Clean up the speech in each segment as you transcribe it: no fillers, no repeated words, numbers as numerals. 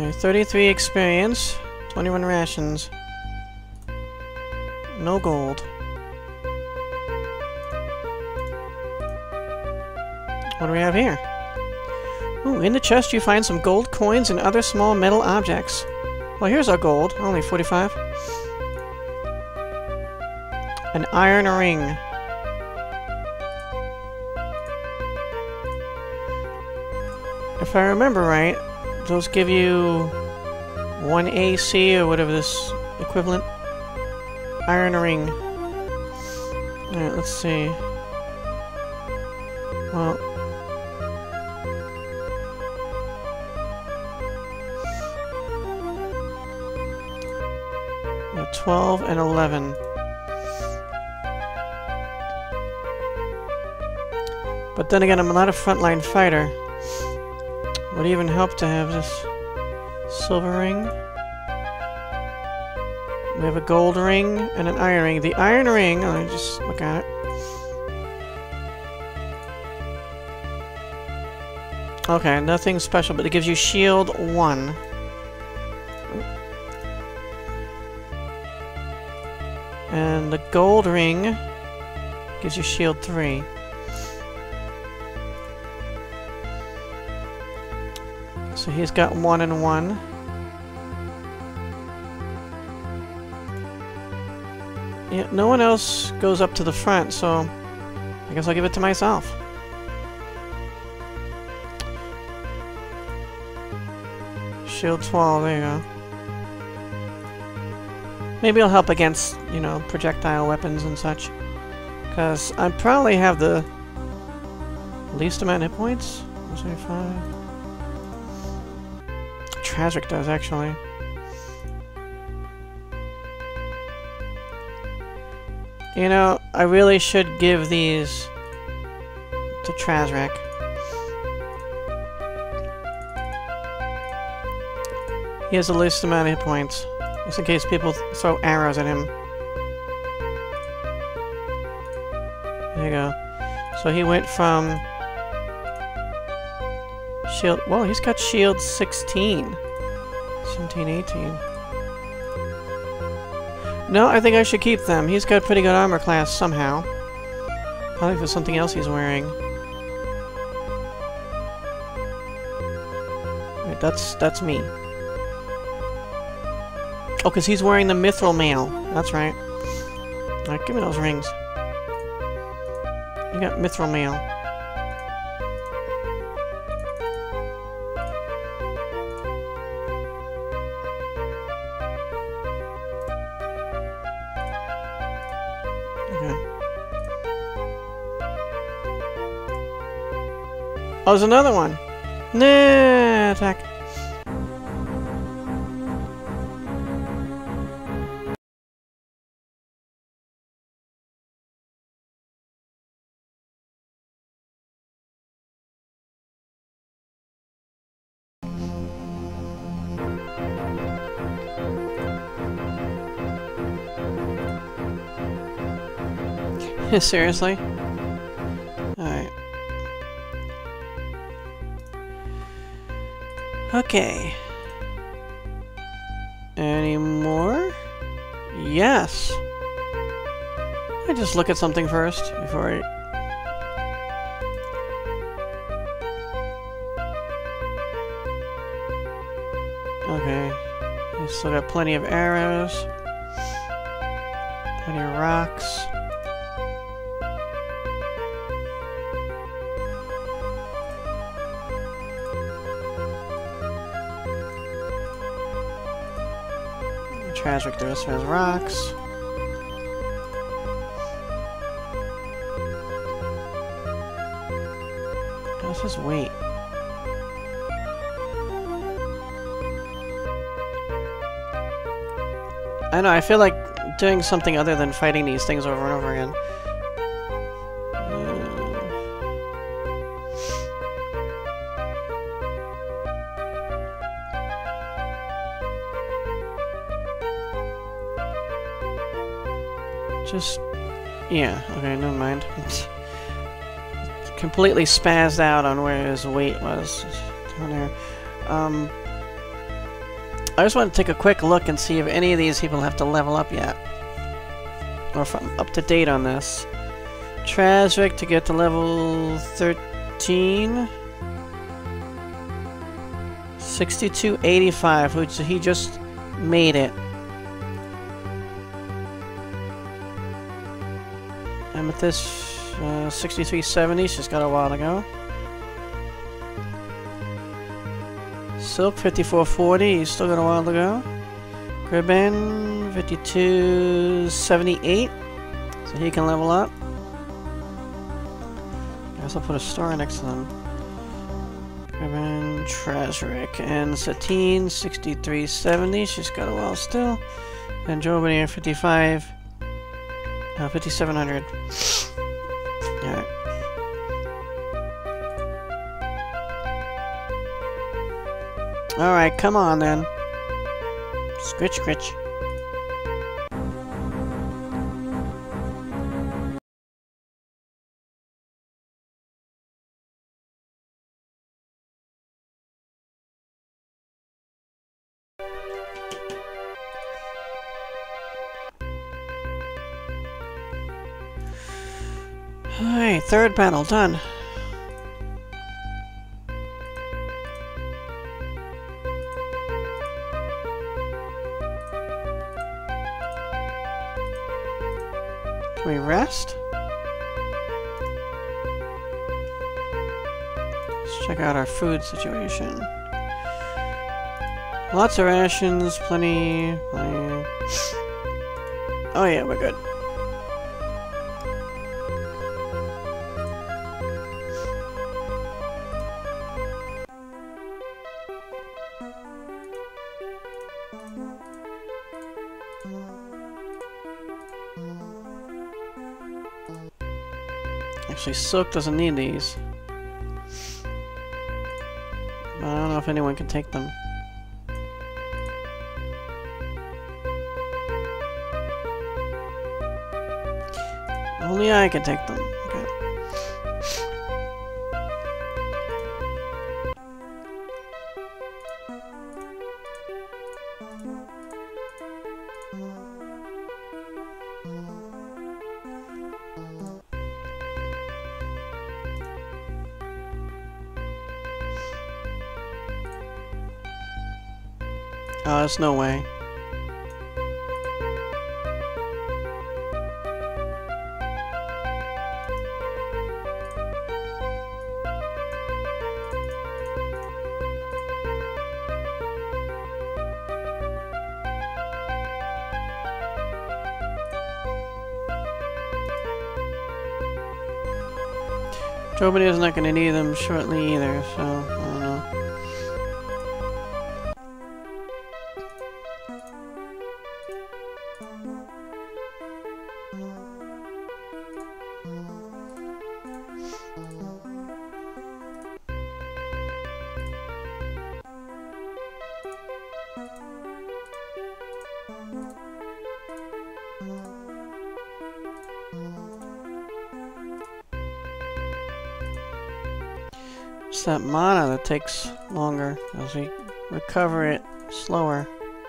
33 experience, 21 rations. No gold. What do we have here? Ooh, in the chest you find some gold coins and other small metal objects. Well, here's our gold. Only 45. An iron ring. If I remember right, those give you 1 AC or whatever this equivalent. Iron ring. Alright, let's see. Well, yeah, 12 and 11. But then again, I'm not a frontline fighter. Would even help to have this silver ring. We have a gold ring and an iron ring. The iron ring, let me just look at it. Okay, nothing special, but it gives you shield 1. And the gold ring gives you shield 3. So he's got 1 and 1. Yeah, no one else goes up to the front, so I guess I'll give it to myself. Shield 12, there you go. Maybe it'll help against, you know, projectile weapons and such. Because I probably have the least amount of hit points. 175. Trasric does, actually. You know, I really should give these to Trasric. He has the least amount of hit points, just in case people throw arrows at him. There you go. So he went from shield... Well, he's got shield 16. 17, 18. No, I think I should keep them. He's got pretty good armor class somehow. Probably for something else he's wearing. Wait, that's me. Oh, because he's wearing the mithril mail. That's right. Alright, give me those rings. You got mithril mail. Okay. Oh, there's another one! Nah, attack. Seriously? Alright. Okay. Any more? Yes! I just look at something first before I... Okay. We still got plenty of arrows. Plenty of rocks. Trasric, the rest has rocks. How's his weight? I know, I feel like doing something other than fighting these things over and over again. Just... yeah, okay, never mind. Completely spazzed out on where his weight was down there. I just want to take a quick look and see if any of these people have to level up yet. Or if I'm up to date on this. Trasvik to get to level 13. 6285, which he just made it. Amethyst 6370, she's got a while to go. Silk 5440, he's still got a while to go. Gribben 5278, so he can level up. I guess I'll put a star next to them. Gribben, Trasrik, and Satine 6370, she's got a while still. And Jobanier 5700. Alright. Alright, come on then. Scritch, scritch. Alright, third panel done. Can we rest? Let's check out our food situation. Lots of rations, plenty. Oh yeah, we're good. Actually, Silk doesn't need these. I don't know if anyone can take them. Only I can take them. Okay. Oh, there's no way. Jobania's not going to need them shortly either, so I don't know. It's that mana that takes longer as we recover it slower.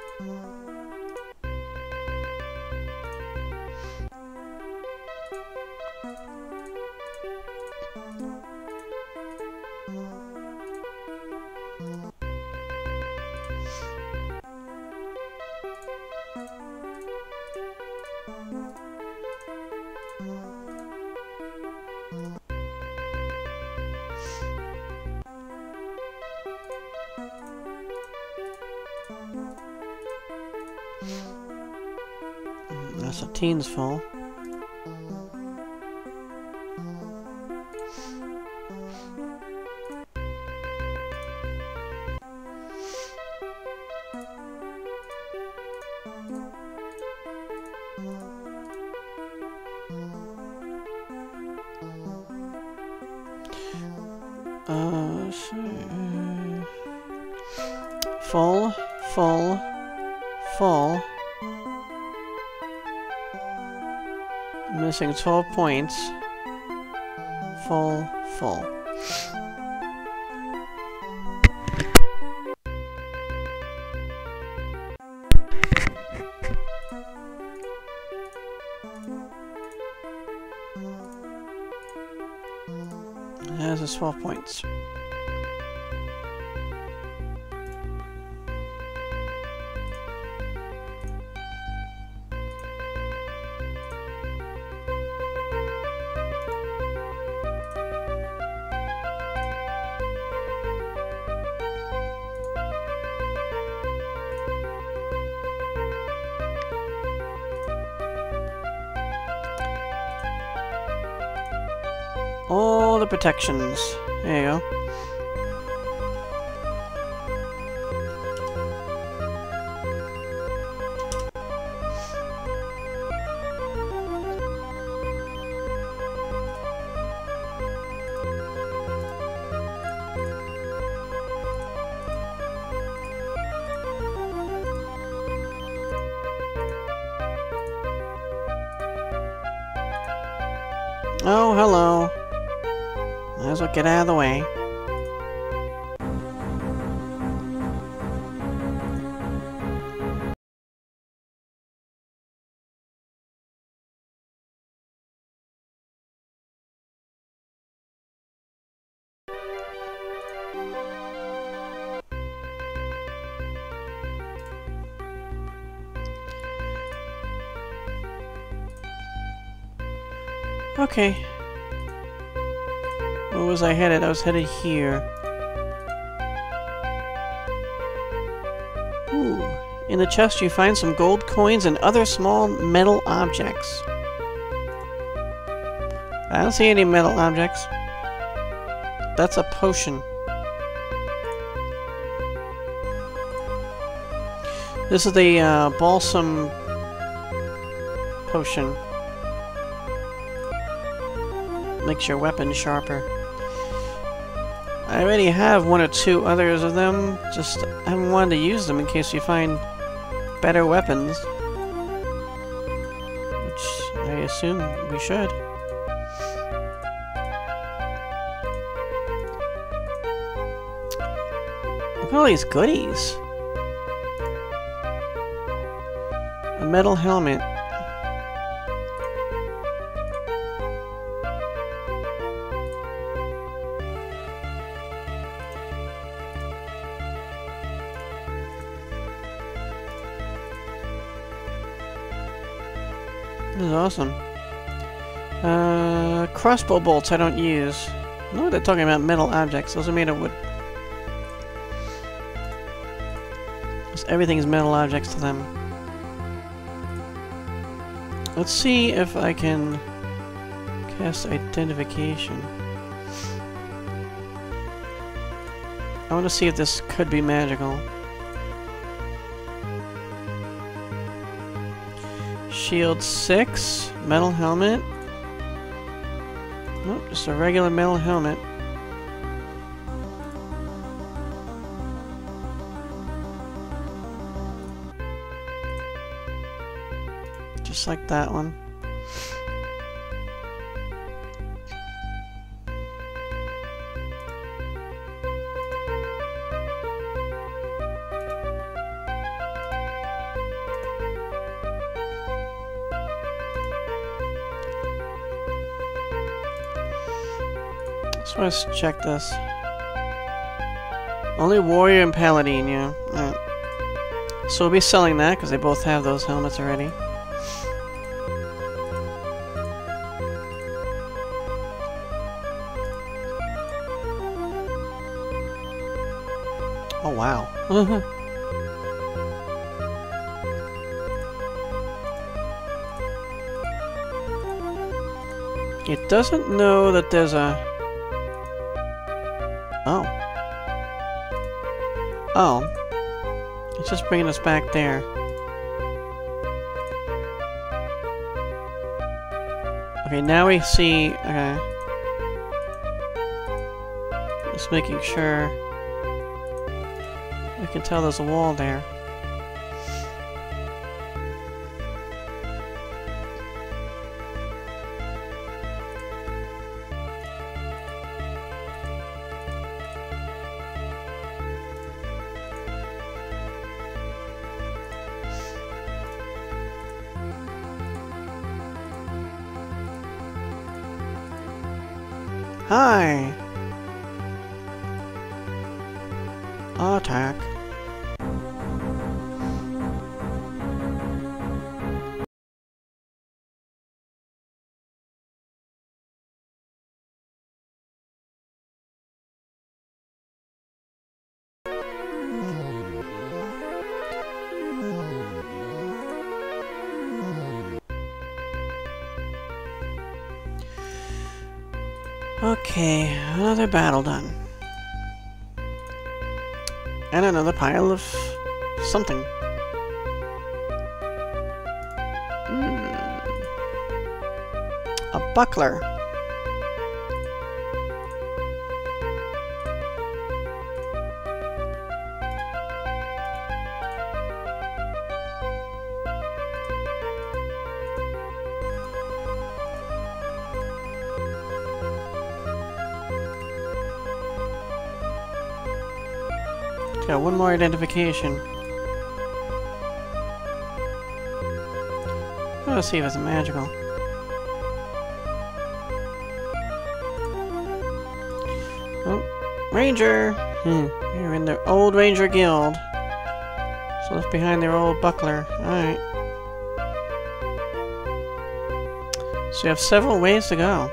That's a teen's full. Full, full, full. Missing 12 points. Full, full. this is 12 points. All the protections. There you go. Oh, hello. Might as well get out of the way. Okay. Where was I headed? I was headed here. Ooh. In the chest you find some gold coins and other small metal objects. I don't see any metal objects. That's a potion. This is the balsam potion. Makes your weapon sharper. I already have one or two others of them, just I haven't wanted to use them in case you find better weapons. Which I assume we should. Look at all these goodies. A metal helmet. This is awesome. Crossbow bolts I don't use. I know what they're talking about, metal objects. Those are made of wood. Everything is metal objects to them. Let's see if I can cast identification. I want to see if this could be magical. Shield 6, metal helmet. Nope, just a regular metal helmet. Just like that one. So let's check this. Only warrior and paladin, yeah. Alright. So we'll be selling that because they both have those helmets already. Oh wow. It doesn't know that there's a... Oh. Oh. It's just bringing us back there. Okay, now we see... Okay. Just making sure... We can tell there's a wall there. Hi! Okay, another battle done. And another pile of something. A buckler. Got one more identification. Let's see if it's magical. Oh, Ranger! You're in the old Ranger Guild. So left behind their old buckler. Alright. So you have several ways to go.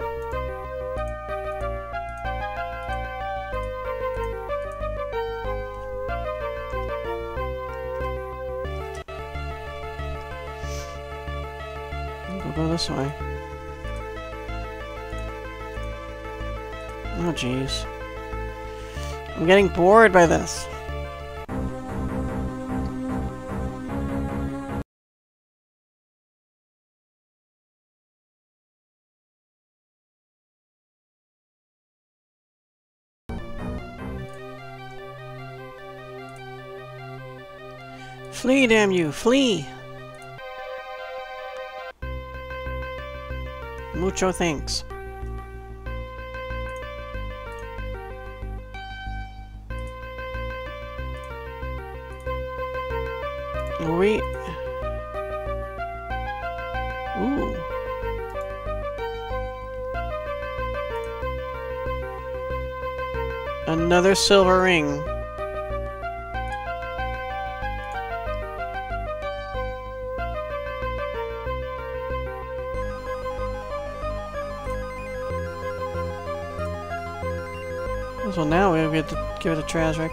We'll go this way. Oh jeez. I'm getting bored by this. Flee, damn you! Flee! Mucho thanks. We... Ooh. Another silver ring. So now we get to give it a Trazric.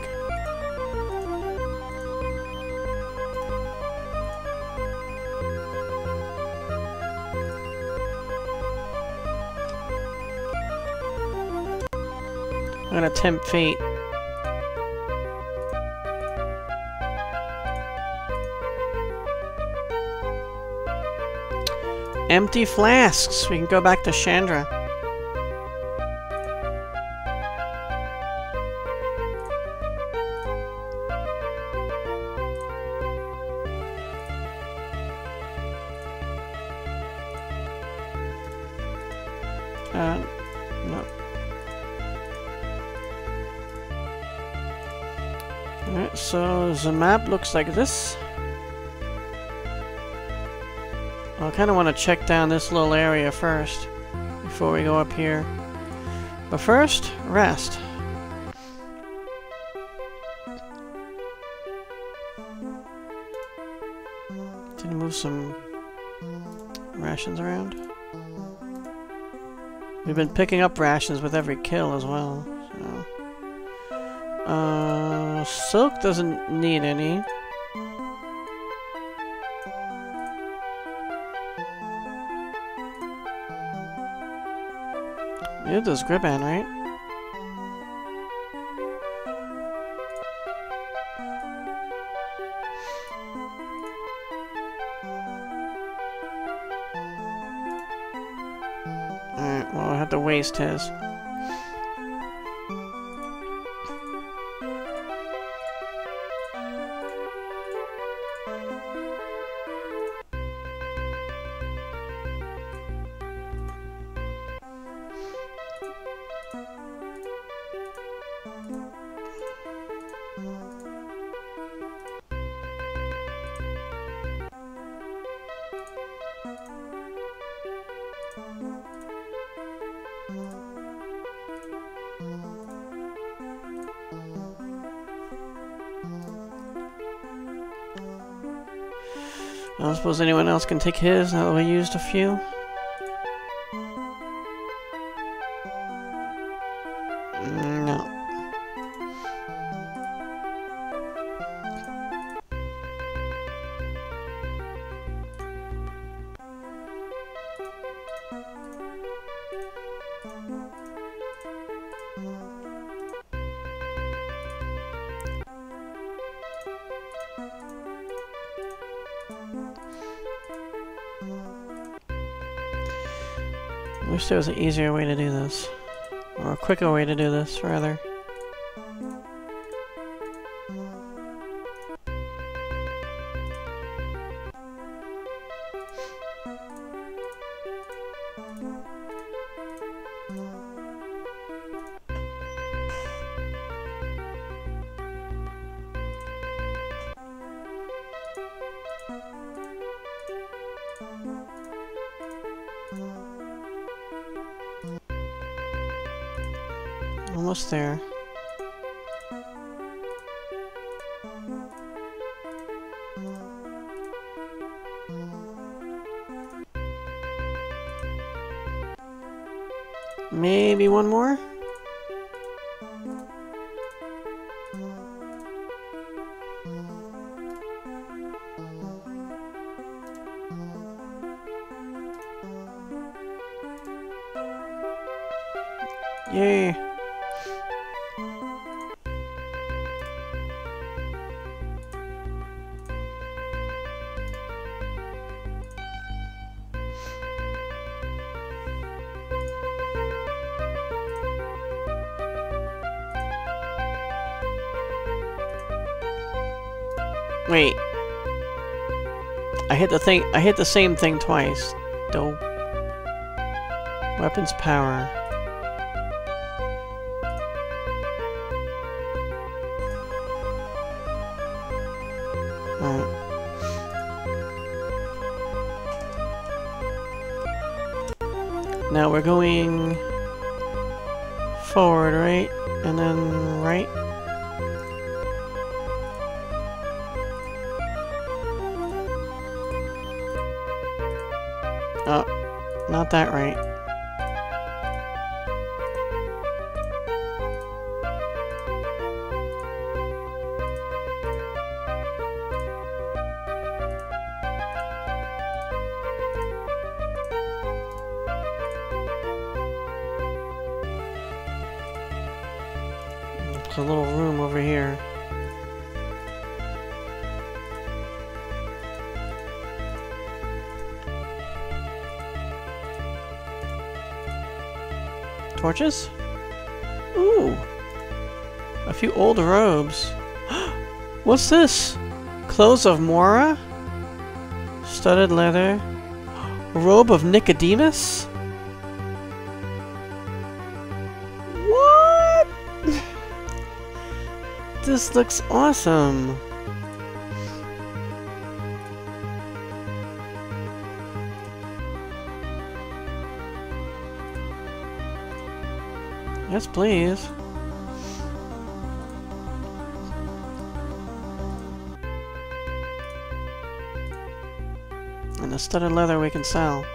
I'm gonna tempt fate. Empty flasks! We can go back to Chandra. No. Alright, so the map looks like this. I kind of want to check down this little area first before we go up here. But first, rest. Did you move some rations around? We've been picking up rations with every kill as well. So. Silk doesn't need any. It does Griban, right? Alright, well I have to waste his. I don't suppose anyone else can take his now that we used a few. No. I wish there was an easier way to do this. Or a quicker way to do this, rather. Almost there. Maybe one more? Yay! Wait. I hit the same thing twice. Dope. Weapons power. Alright. Now we're going forward, right? And then right. Oh, not that right. There's a little room over here. Torches? Ooh! A few old robes. What's this? Clothes of Mora? Studded leather? Robe of Nicodemus? What? This looks awesome! Yes, please. And the studded leather we can sell.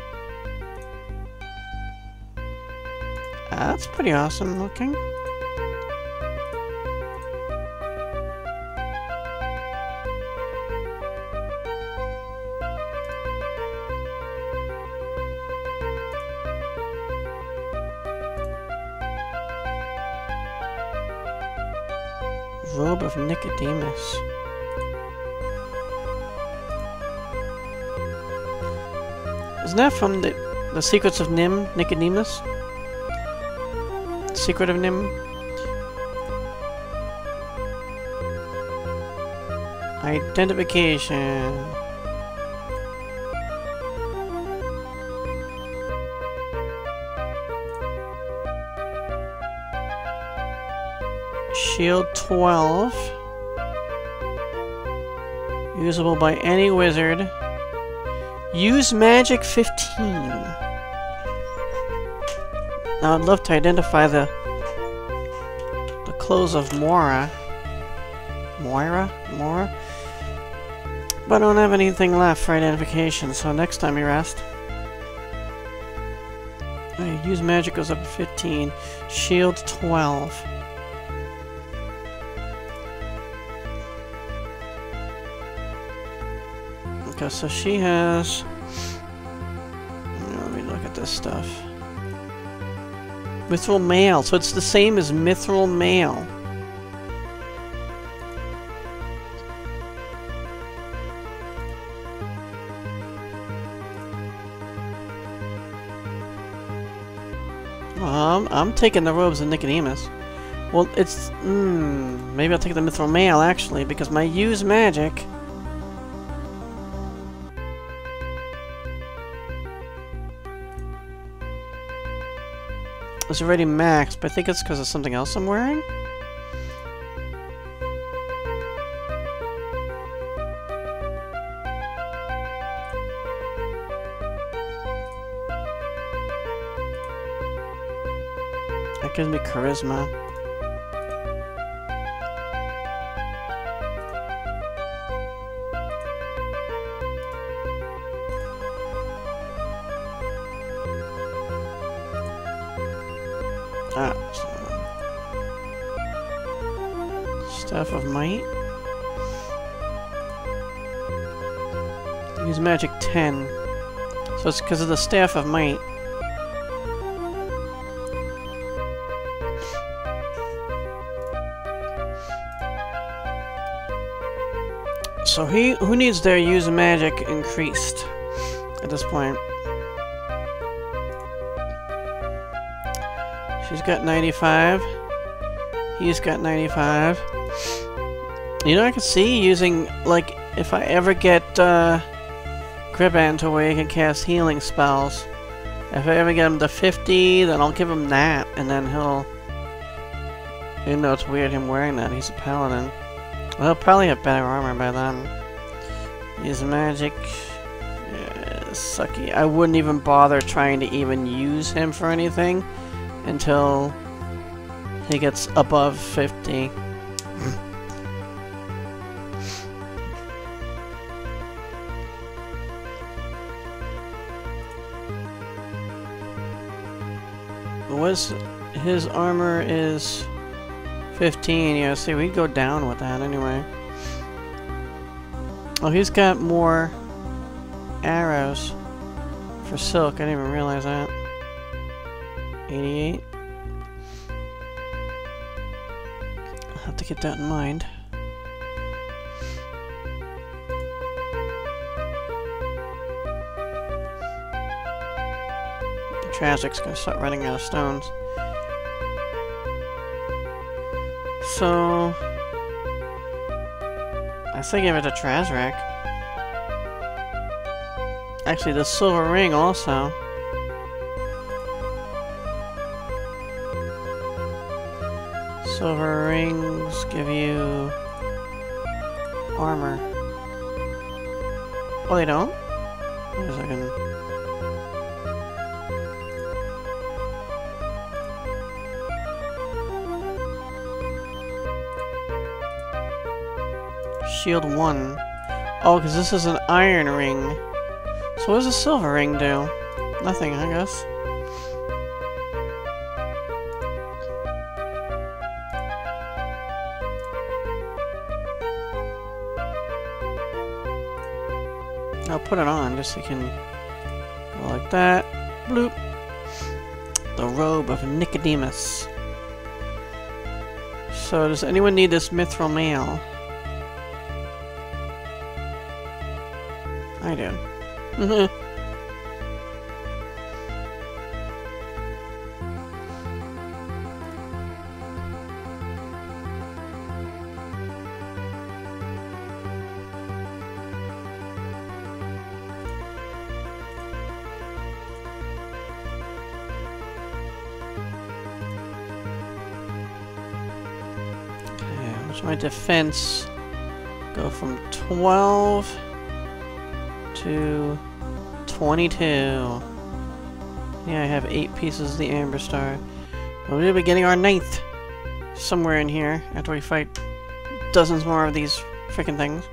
That's pretty awesome looking. Robe of Nicodemus. Isn't that from the Secrets of Nicodemus? Secret of Nim? Identification. Shield 12. Usable by any wizard. Use magic 15. Now I'd love to identify the clothes of Mora. Mora? But I don't have anything left for identification, so next time you rest. Use magic goes up to 15. Shield 12. Okay, so she has... Let me look at this stuff. Mithril Mail, so it's the same as Mithril Mail. I'm taking the robes of Nicodemus. Well, it's... maybe I'll take the Mithril Mail, actually, because my use magic... is already maxed, but I think it's because of something else I'm wearing? That gives me charisma. Staff of Might. Use magic 10. So it's because of the Staff of Might. So who needs their use magic increased at this point? She's got 95. He's got 95. You know, I could see using, like, if I ever get Griban to where he can cast healing spells. If I ever get him to 50, then I'll give him that, and then he'll... Even though it's weird him wearing that, he's a paladin. Well, he'll probably have better armor by then. Use magic. Yeah, sucky. I wouldn't even bother trying to even use him for anything until he gets above 50. His armor is 15. Yeah, see, we'd go down with that anyway. Oh, he's got more arrows for silk. I didn't even realize that. 88. I'll have to keep that in mind. Tragic's gonna start running out of stones. So I say give it to Trazrak. Actually, the silver ring also. Silver rings give you armor. Oh, they don't? Wait a second. Shield 1. Oh, because this is an iron ring. So what does a silver ring do? Nothing, I guess. I'll put it on just so you can go like that. Bloop. The robe of Nicodemus. So does anyone need this mithril mail? I do. Okay, what's my defense? Go from 12 to 22. Yeah, I have 8 pieces of the Amberstar. We'll be getting our 9th somewhere in here after we fight dozens more of these freaking things.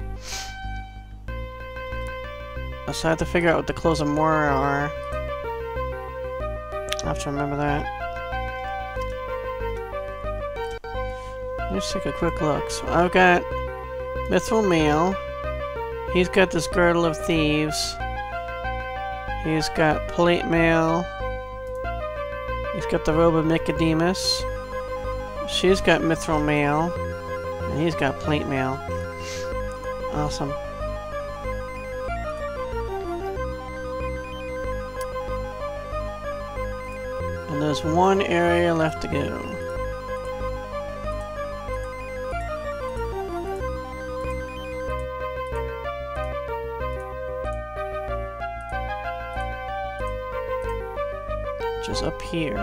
So I have to figure out what the Clothes of Mora are. I have to remember that. Let's take a quick look. So I've got Mithril Mail. He's got this Girdle of Thieves. He's got Plate Mail. He's got the Robe of Nicodemus. She's got Mithril Mail. And he's got Plate Mail. Awesome. And And there's one area left to go. Which is up here.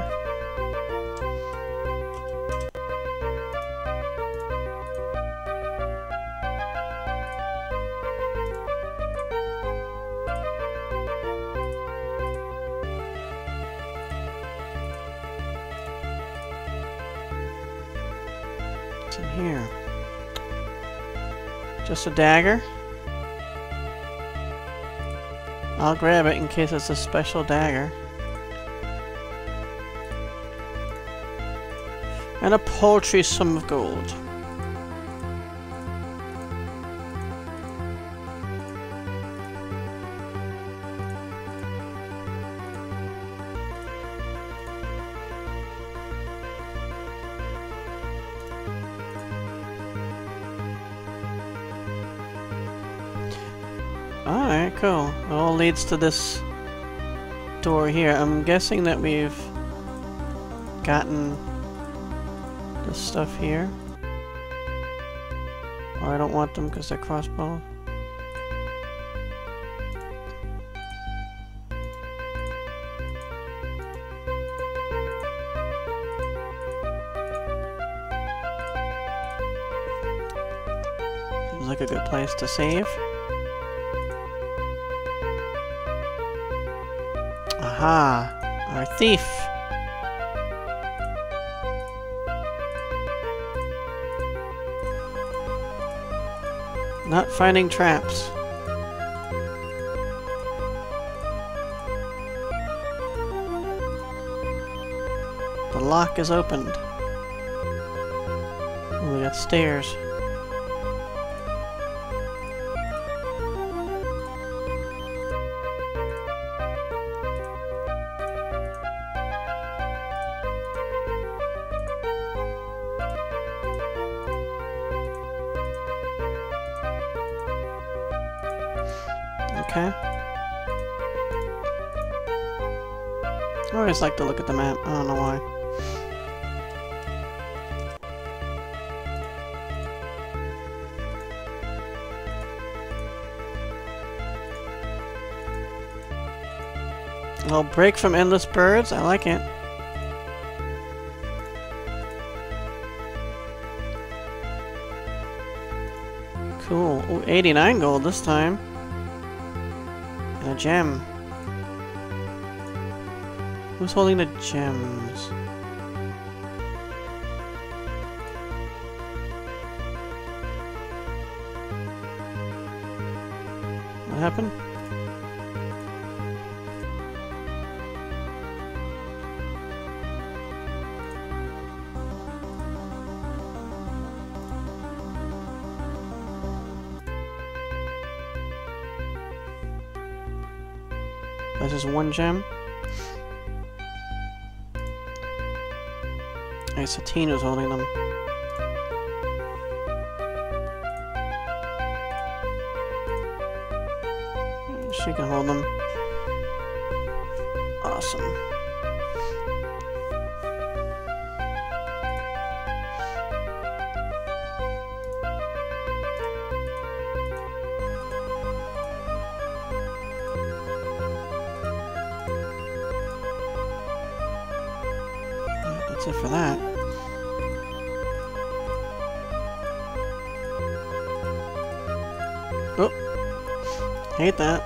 In here. Just a dagger. I'll grab it in case it's a special dagger. And a paltry sum of gold. Alright, cool. It all leads to this door here. I'm guessing that we've gotten this stuff here. Oh, I don't want them because they're crossbow. Seems like a good place to save. Aha! Our thief! Not finding traps. The lock is opened. Oh, we got stairs. Okay. I always like to look at the map. I don't know why. Well, break from endless birds. I like it. Cool. Ooh, 89 gold this time. And a gem. Who's holding the gems? What happened? That's just one gem. Hey, Satine was holding them. She can hold them. Awesome. That's it for that. Oh, hate that.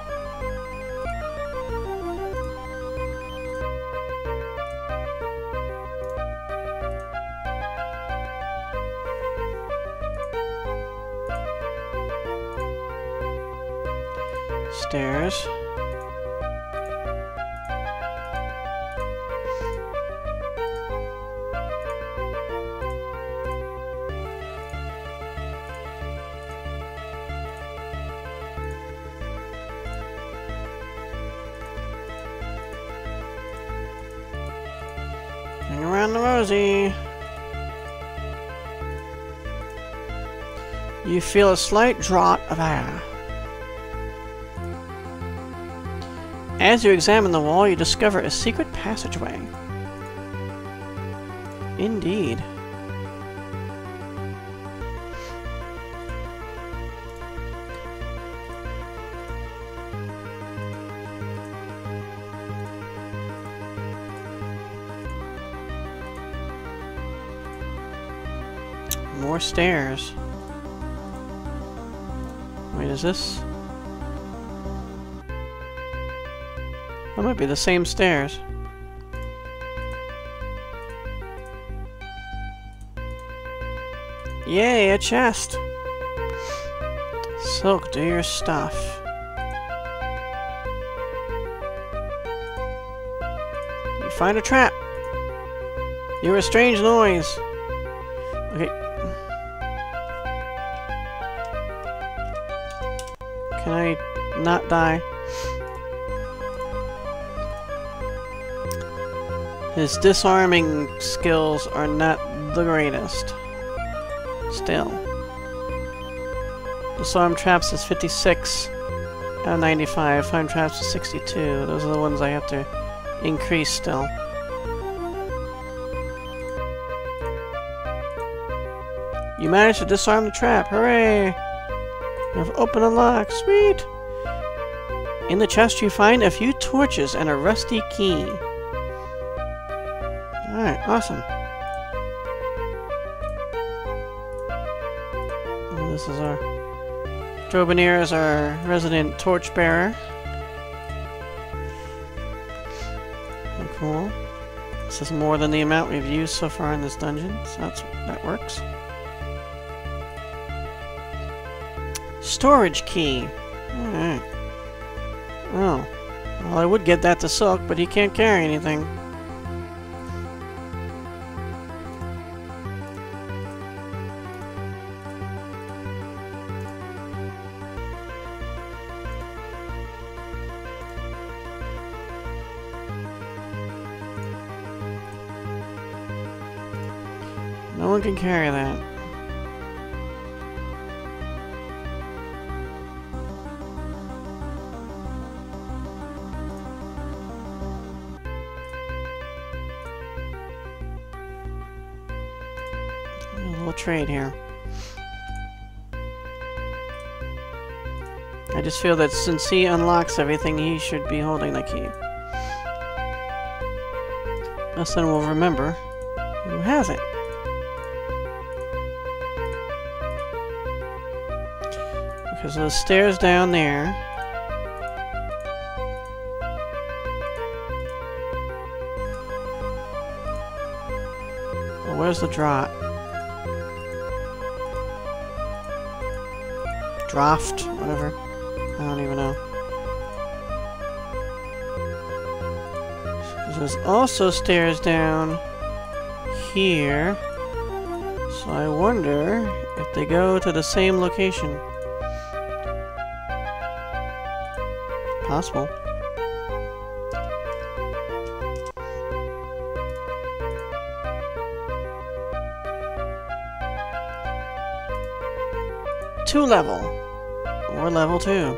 Stairs. Hang around the rosy. You feel a slight draught of air. As you examine the wall, you discover a secret passageway. Indeed. More stairs. Wait, is this? That might be the same stairs. Yay, a chest! Silk, do your stuff. You find a trap! You hear a strange noise! Okay. Can I not die? His disarming skills are not the greatest. Still. Disarm traps is 56 out of 95. Find traps is 62. Those are the ones I have to increase still. You managed to disarm the trap. Hooray! You have opened a lock. Sweet! In the chest you find a few torches and a rusty key. Alright, awesome. And this is our... Drobanier is our resident torchbearer. Oh, cool. This is more than the amount we've used so far in this dungeon, so that works. Storage key. Alright. Oh. Well, I would get that to Silk, but he can't carry anything. No one can carry that. A little trade here. I just feel that since he unlocks everything, he should be holding the key. Thus then we'll remember who has it. Because those stairs down there. Well, where's the draught? Draft, whatever. I don't even know. There's also stairs down here. So I wonder if they go to the same location. Possible. Two level. Or level 2.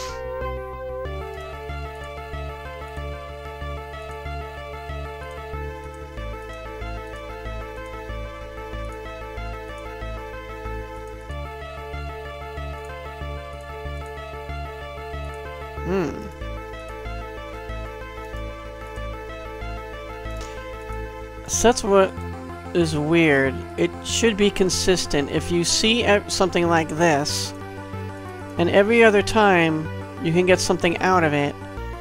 So that's what is weird. It should be consistent. If you see something like this, and every other time you can get something out of it,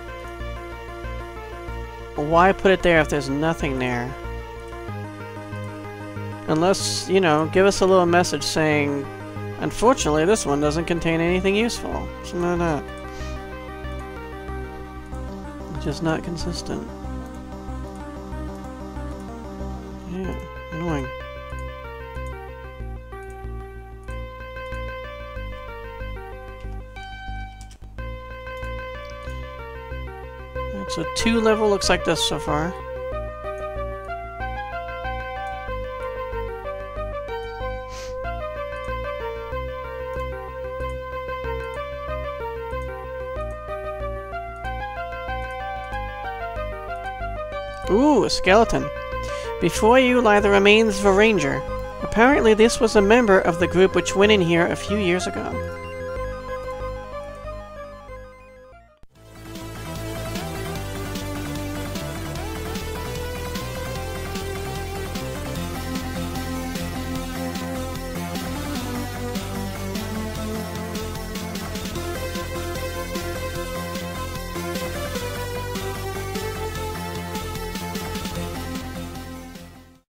why put it there if there's nothing there? Unless, you know, give us a little message saying, unfortunately this one doesn't contain anything useful. Something like that. It's just not consistent. Yeah, annoying. Right, so 2 level looks like this so far. Ooh, a skeleton. Before you lie the remains of a ranger. Apparently this was a member of the group which went in here a few years ago.